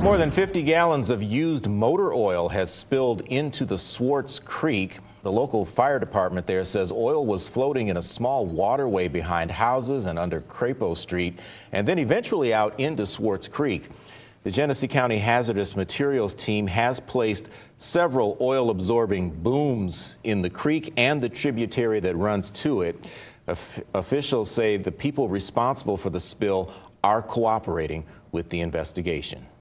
More than 50 gallons of used motor oil has spilled into the Swartz Creek. The local fire department there says oil was floating in a small waterway behind houses and under Crapo Street, and then eventually out into Swartz Creek. The Genesee County Hazardous Materials team has placed several oil-absorbing booms in the creek and the tributary that runs to it. Officials say the people responsible for the spill are cooperating with the investigation.